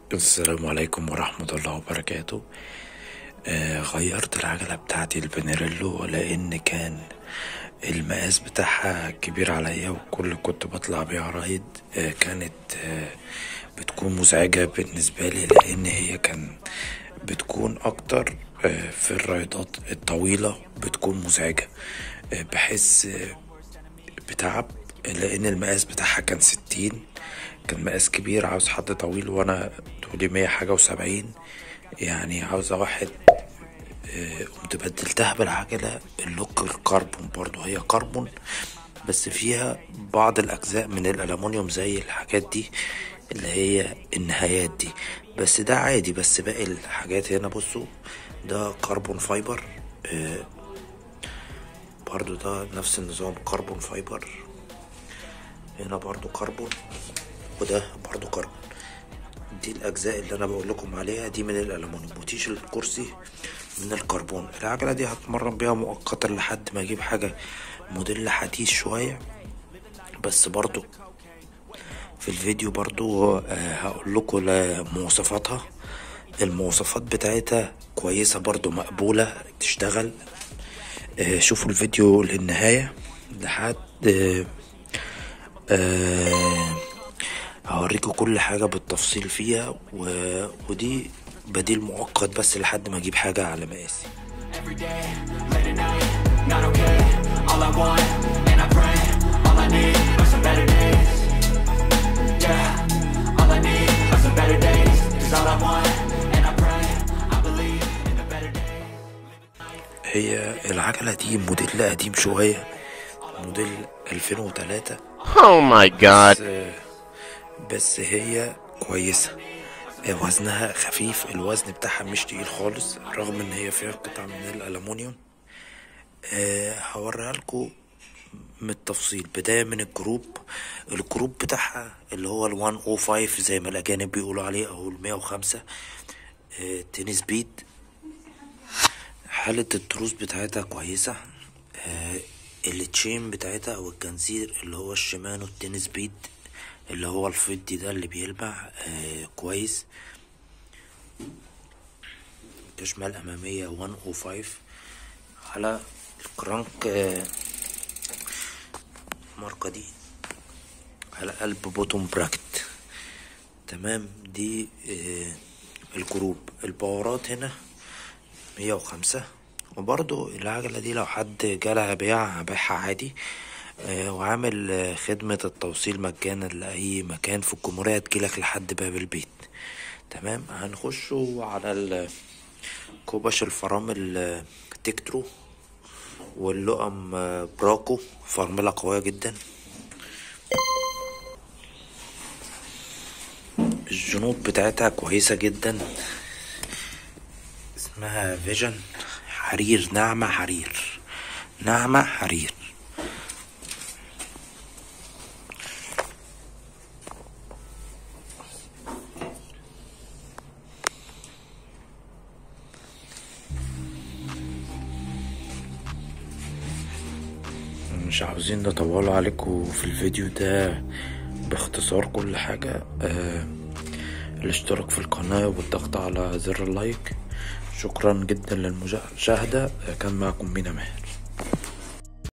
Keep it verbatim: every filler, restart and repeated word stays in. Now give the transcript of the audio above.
السلام عليكم ورحمة الله وبركاته. آه غيرت العجلة بتاعتي البنيريلو لأن كان المقاس بتاعها كبير عليا، وكل كنت بطلع بيها رايد آه كانت آه بتكون مزعجة بالنسبة لي، لأن هي كان بتكون أكتر آه في الرايدات الطويلة بتكون مزعجة. آه بحس آه بتعب، لأن المقاس بتاعها كان ستين، كان مقاس كبير، عاوز حد طويل، وانا طولي مية حاجة وسبعين، يعني عاوزة واحد. آه، قمت بدلتها بالعجلة اللوك الكربون، برضو هي كربون بس فيها بعض الأجزاء من الألمونيوم زي الحاجات دي اللي هي النهايات دي، بس ده عادي. بس باقي الحاجات هنا بصوا، ده كربون فايبر. آه، برضو ده نفس النظام كربون فايبر، هنا برضو كربون، وده برضو كربون. دي الاجزاء اللي انا بقول لكم عليها دي من الالومنيوم، وتيش الكرسي من الكربون. العجله دي هتمرن بيها مؤقتا لحد ما اجيب حاجه موديل حديث شويه. بس برضو في الفيديو برضو آه هقول لكم مواصفاتها. المواصفات بتاعتها كويسه برضو، مقبوله تشتغل. آه شوفوا الفيديو للنهايه لحد آه آه هوريكم كل حاجة بالتفصيل فيها، و... ودي بديل مؤقت بس لحد ما اجيب حاجة على مقاسي. هي العجلة دي موديل قديم شوية، موديل ألفين وتلاتة. Oh my god. بس, بس هي كويسة، وزنها خفيف، الوزن بتاعها مش تقيل خالص رغم ان هي فيها قطع من الالومنيوم. أه هوريها لكم من التفصيل، بداية من الجروب. الجروب بتاعها اللي هو ال مية وخمسة زي ما الاجانب بيقولوا عليه، او ال مية وخمسة. أه تين سبيد، حالة التروس بتاعتها كويسة. أه التشين بتاعتها او الجنزير اللي هو الشيمانو التين سبيد اللي هو الفضي ده اللي بيلمع آه كويس. تشمل امامية مية وخمسة على الكرانك. آه الماركة دي على قلب بوتوم براكت. تمام، دي آه الجروب. الباورات هنا مية وخمسة. وبرضو العجلة دي لو حد جالها بيع هبيعها عادي. آه وعامل آه خدمة التوصيل مجانا لأي مكان في الجمهورية، تجيلك لحد باب البيت. تمام، هنخشوا على كوباش الفرامل تكترو، واللقم آه براكو، فرملة قوية جدا. الجنوط بتاعتها كويسة جدا، اسمها فيجن حرير، ناعمة حرير، ناعمة حرير. مش عاوزين نطول عليكم في الفيديو ده، باختصار كل حاجة. آه الاشتراك في القناة والضغط على زر اللايك. شكرا جدا للمشاهدة. كان معكم مينا ماهر.